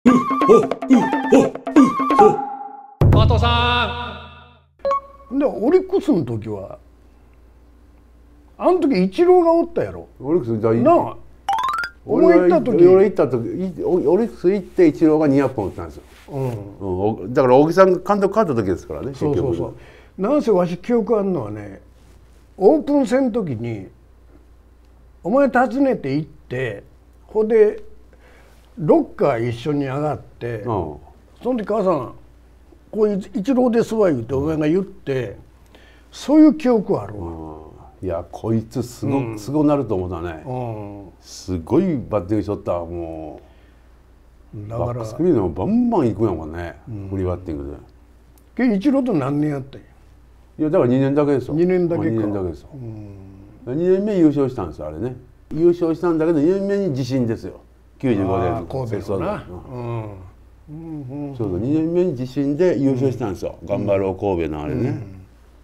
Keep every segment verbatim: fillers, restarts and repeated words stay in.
加藤さんでオリックスの時はあの時イチローがおったやろ。 オリックス大なあお前行った時俺行った時オリックス行ってイチローがにひゃっぽん打ったんですよ、うんうん、だから大木さんが監督変わった時ですからね。 そうそうそう。なんせわし記憶あるのはね、オープン戦の時にお前訪ねて行ってほでロッカー一緒に上がって、うん、その時母さんこうイチローですわ言ってお前が言って、そういう記憶あるわ、うんいやこいつすご、うん、すごなると思ったね、うん、すごいバッティングしとった。もうだからバックスクリーンでもバンバン行くんやもんね、うん、フリーバッティングで。けイチローと何年やったんや。 いやだからにねんだけですよ。 にねんだけか。 にねんだけですよ、うん、にねんめ優勝したんですよあれね。優勝したんだけどにねんめに地震ですよ。きゅうじゅうごねんの神戸のな、 そうそうにねんめに地震で優勝したんですよ、うん、頑張ろう神戸のあれね、うん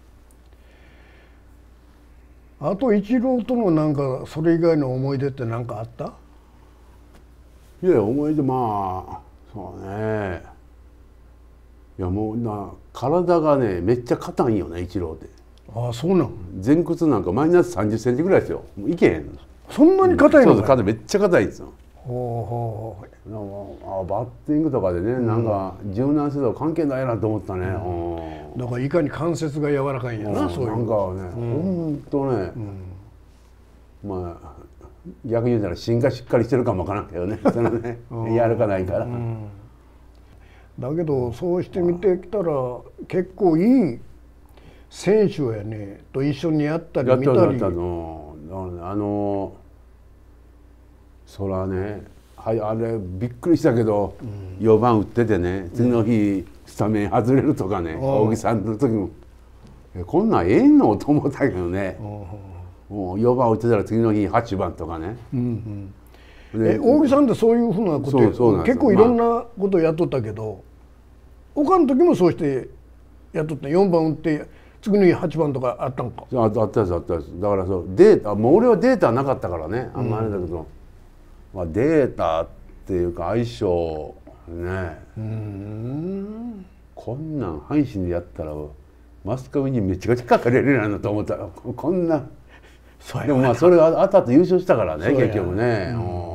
あとイチローとのなんかそれ以外の思い出って何かあった？ いや思い出まあそうね。いやもうな体がねめっちゃ硬いんよねイチローって。 ああそうなん。 前屈なんかマイナスさんじゅっセンチぐらいですよ。もういけへん。 そんなに硬いの？ そうそうめっちゃ硬いんですよ。 ほうほうあバッティングとかでね、うん、なんか柔軟性と関係ないなと思ったね、 うん、だからいかに関節が柔らかいんやな、うん、そういうなんかね、うん、ほんとね、うん、まあ逆に言うたら芯がしっかりしてるかもわからんけどねそのね柔らかないから、うん、 だけどそうして見てきたら結構いい選手やねと一緒にやったり見たり。やったやったのあのそらね、はい、あれびっくりしたけど、うん、よんばん打っててね次の日スタメン外れるとかね、うん、大木さんの時もえこんなんええのと思ったけどね、うん、もうよんばん打ってたら次の日はちばんとかね、うんうん、え大木さんってそういうふうなことそうそうなん結構いろんなことやっとったけど、まあ、他の時もそうしてやっとった。よんばん打って次の日はちばんとかあったんか。 あったですあったです。だからそうデータもう俺はデータなかったからねあんまあれだけど、うんまあ、データっていうか相性ねうんこんなん阪神でやったらマスコミにめちゃくちゃ書かれるやなと思ったらこんなでもまあそれが当たって優勝したからね結局ね、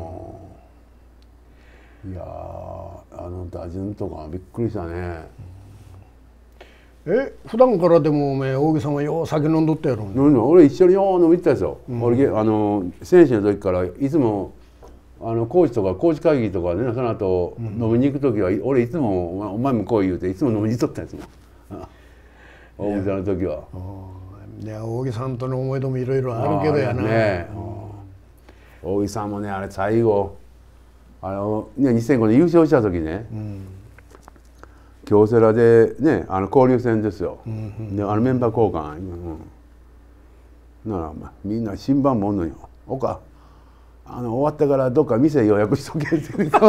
うん、いやあの打順とかびっくりしたね。 え普段からでもおめ大木さんはよう酒飲んどったやろ。 俺一緒によう飲み行ったですよ、うん、俺あの選手の時からいつもあのコーチとかコーチ会議とかねその後、うん、飲みに行く時は俺いつもお前もこう言うていつも飲みに行っとったんですもん大木さんの時は。 いや大木さんとの思い出もいろいろあるけどやな、ねうん、大木さんもねあれ最後あの、ね、にせんごねん優勝した時ね、うん京セラでねあの交流戦ですよ、うんうん、であのメンバー交換、うん、なら、まあ、みんな新番もおんのよ「おかあの終わってからどっか店予約しとけ」って言うて「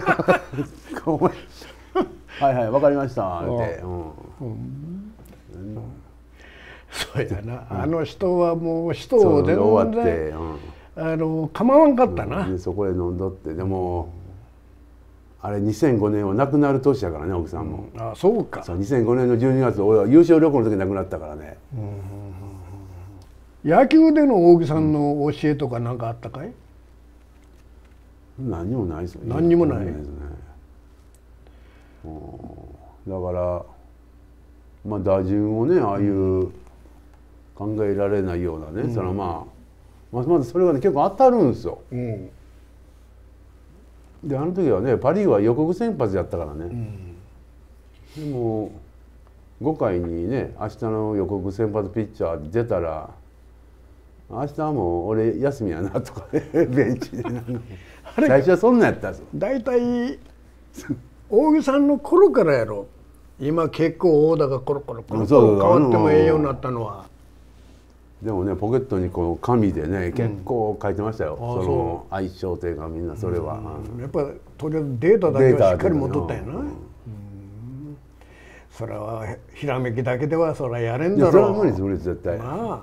はいはい分かりました」って、うんうん、 そうやな、うん、あの人はもう人を全然終わって、うん、あの構わんかったな、 うん、でそこで飲んどってでも。あれにせんごねんは亡くなる年やからね奥さんも、 うん、あそうかそうにせんごねんのじゅうにがつ俺は優勝旅行の時に亡くなったからね、うんうんうん、野球での大木さんの教えとか何かあったかい？ 何にもないですよ。 何にもないですね。 だからまあ打順をねああいう考えられないようなね、うん、そのまあまずそれがね結構当たるんですよ、うんであの時はねパ・リーグは予告先発やったからね、うん、でもごかいにね明日の予告先発ピッチャー出たら明日はもう俺休みやなとかねベンチで最初はそんなんやったんですよ。 大体大木さんの頃からやろ今結構オーダーがコロコロコロコロ変わってもええようになったのは。 でもねポケットにこう紙でね結構書いてましたよ、うん、その相性というかみんなそれは、 うん、やっぱとりあえずデータだけはしっかり持っとったんやな、うんうん、それはひらめきだけではそれはやれんだろう。いやそれは無理です無理です絶対、 まあ、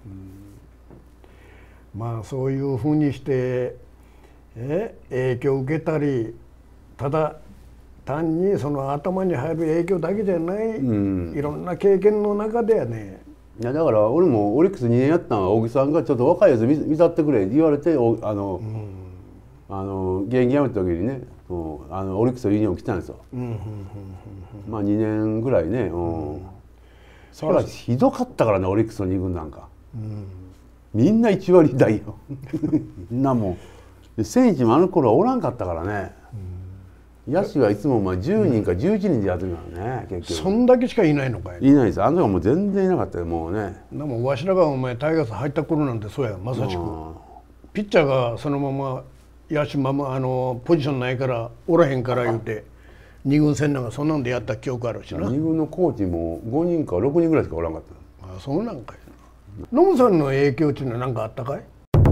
うん、まあそういうふうにしてえ影響を受けたりただ単にその頭に入る影響だけじゃない、 うん、 いろんな経験の中ではね。 いやだから俺もオリックスにねんやったのは大木さんがちょっと若いやつ見見たってくれって言われて、おあの、うん、あの現役辞めた時にね、あのオリックスのユニフォーム着たんですよ。まあにねんぐらいね、うん、それはひどかったからね、オリックスのに軍なんか、うん、みんないちわりだいよみんなもう選手もあの頃はおらんかったからね、うん、野手はいつもまあじゅうにんかじゅういちにんでやってるからね、結局そんだけしかいないのかい。 いないです。あの時はもう全然いなかったよ、もうね。 でもわしらがお前タイガース入った頃なんてそうや、まさしくピッチャーがそのまま野手ままあのポジションないからおらへんから言うてに軍戦なんかそんなんでやった記憶あるしな。 に軍のコーチもごにんかろくにんぐらいしかおらんかった。 ああ、そうなんかいな。ノムさんの影響っていうのは何かあったかい？い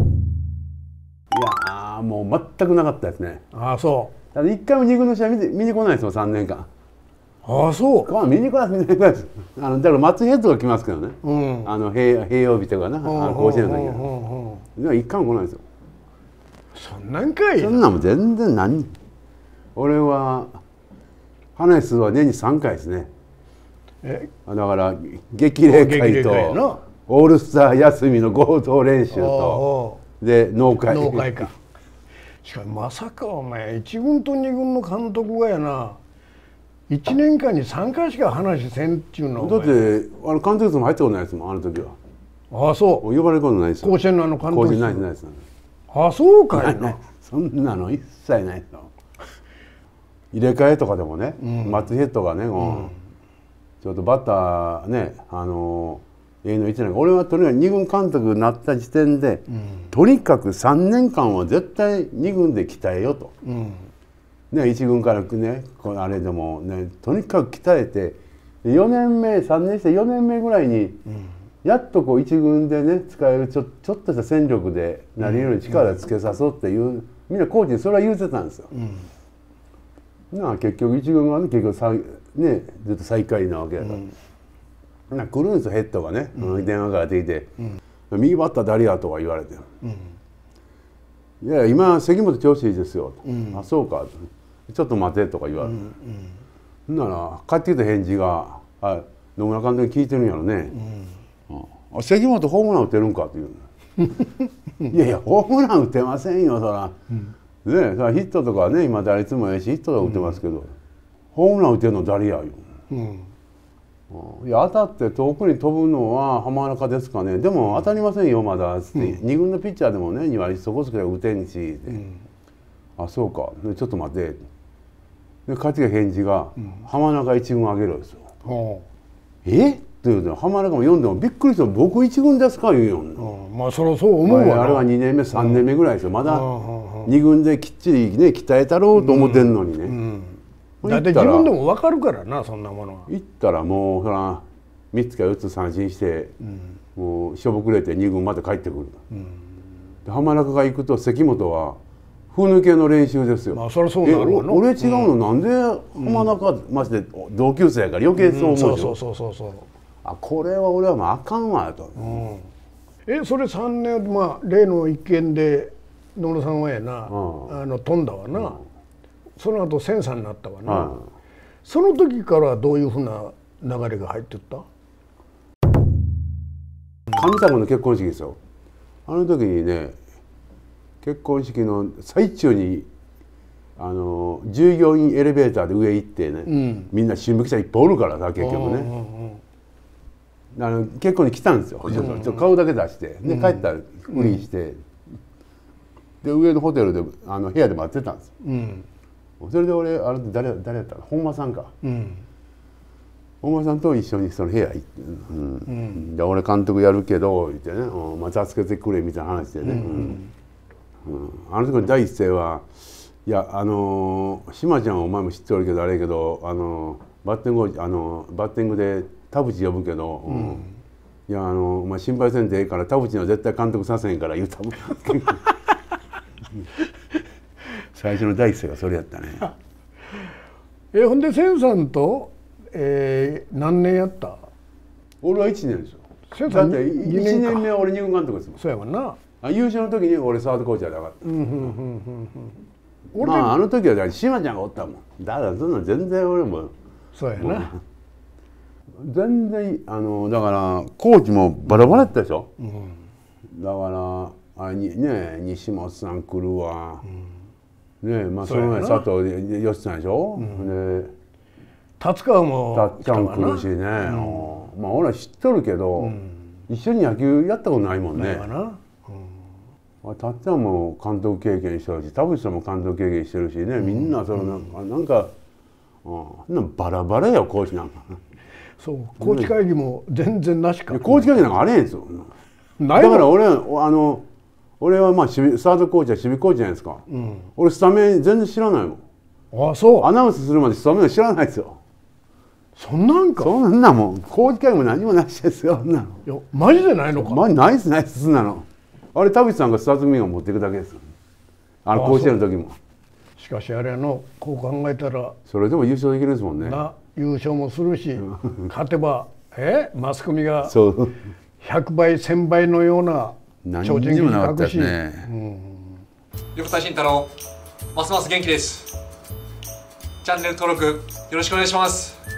やもう全くなかったですね。 ああ、そう。 だって一回もに軍の試合見て見に来ないですよ、さんねんかん。 ああ、そう。 まあ見に来ない見に来ないです。あのだから松井ヘッドが来ますけどね、うん、あの平平曜日とかな、あの甲子園の時はでは一回も来ないですよ。 そんなんかいな。 そんなんも全然何。俺は花江は年にさんかいですね。えだから激励会とオールスター休みの合同練習とで農会農会か。しかもまさかお前いち軍とに軍の監督がやないちねんかんにさんかいしか話せんっちゅうの。 だってあの監督室も入ったことないですもん、あの時は。 ああ、そう。 呼ばれることないですよ。 甲子園のあの監督室。 甲子園ないですないです。 ああ、そうかいな。 そんなの一切ないですよ。入れ替えとかでもね、うん、松井ヘッドがね、うん、ちょっとバッターね、あのええのいちねんか、俺はとにかくに軍監督になった時点で、うん、とにかくさんねんかんは絶対に軍で鍛えよと、うん、ね、いち軍からねあれでもね、とにかく鍛えてよねんめさんねんしてよねんめぐらいに、うん、やっとこういち軍でね使えるちょ、ちょっとした戦力でなれるように力をつけさそうっていう、うん、みんなコーチにそれは言うてたんですよ。うんなあ結局一軍はね結局さ、ね、ずっと最下位なわけやから、うん、な来るんですよヘッドがね、うん、電話がかかってきて「うん、右バッター誰や?」とか言われて「うん、いや今関本調子いいですよ」うん、あそうか」ちょっと待て」とか言われて、うんうん、なら帰ってきた返事が「あ野村監督聞いてるんやろね、うんあ関本ホームラン打てるんか」って言うのいやいやホームラン打てませんよそら。うんね、ヒットとかね今打率もええしヒットとか打ってますけど、うん、ホームラン打てるの誰やよ、うん、いや当たって遠くに飛ぶのは浜中ですかね、でも当たりませんよまだっつって、うん、に軍のピッチャーでもねに割そこそこ打てんし、うん、あそうかちょっと待ってで帰ってきた返事が、うん、浜中いち軍あげろですよ、うん、えって言うと浜中も読んでもびっくりして僕いち軍ですか言うよ、 うん、まあそりゃそう思うわな。 あれはにねんめさんねんめぐらいですよ、まだに軍できっちりね鍛えたろうと思ってんのにね、うんうん、 だって自分でも分かるからなそんなものは。 行ったらもうほらみっつかよっつ三振して、うん、もうしょぼくれてに軍まで帰ってくる、うん、で浜中が行くと関本は風抜けの練習ですよ。 まあそりゃそうなるわな。 俺違うの、うん、なんで浜中まして同級生やから余計そう思うでしょ、うん、そうそうそうそう。あこれは俺はもうあかんわと、うん、 えそれさんねんまあ例の一件で野村さんはやな、うん、あの飛んだわな、うん、その後センサーになったわな、うん、その時からどういうふうな流れが入ってった？ 神様の結婚式ですよ。あの時にね結婚式の最中にあの従業員エレベーターで上行ってね、うん、みんな新聞記者いっぱいおるからさ結局ね、あの結婚に来たんですよ、うん、ちょっと顔だけ出して、で帰ったらふりして、うん、で上のホテルであの部屋で待ってたんですよ、うん、それで俺あれ誰誰やったの本間さんか、うん、本間さんと一緒にその部屋行って、うんうん、で俺監督やるけど言ってね、うん、また助けてくれみたいな話でね、うんうんうん、あの時の第一声はいやあのー、島ちゃんはお前も知っておるけどあれやけど、あのー、バッティングあのー、バッティングで田淵呼ぶけど、うん、いやあのー、お前心配せんでええから田淵には絶対監督させへんから言うたもん最初の第一声がそれやったねえほんで千さんと、えー、何年やった？ 俺はいちねんですよ。だっていちねんめは俺に軍監督ですもん。 そうやもんな。 優勝の時に俺サードコーチやで上がった。 俺まああの時は島ちゃんがおったもん。だからそんな全然俺もそうやな、 全然あのだからコーチもバラバラやったでしょ、 うん、 だからあにね西本さん来るわ、うん、ねまあそそうやなの前佐藤義さんでしょ、うん、で達川もたっちゃん来るしね、うん、まあ俺は知っとるけど、うん、一緒に野球やったことないもんね。うん、たっちゃんも監督経験してるし田淵さんも監督経験してるしね、みんなそのなんか、うん、なんか、うん、バラバラよコーチなんか。 そうコーチ会議も全然なしか。 コーチ会議なんかあれへんですよ。 ないだから俺あの俺はまあスタートコーチは守備コーチじゃないですか、うん、俺スタメン全然知らないもん。あそうアナウンスするまでスタメン知らないですよ。 そんなんかそんなもんコーチ会議も何もなしですよ。そんなのいやマジでないのか。 マジないっすないっすそんなの。あれ田淵さんがスタートミーを持っていくだけですよ。あの甲子園の時も。しかしあれのこう考えたらそれでも優勝できるんですもんね。 な優勝もするし勝てばえマスコミがひゃくばいせんばいのような超人気に書くし、 横田慎太郎ますます元気です。チャンネル登録よろしくお願いします。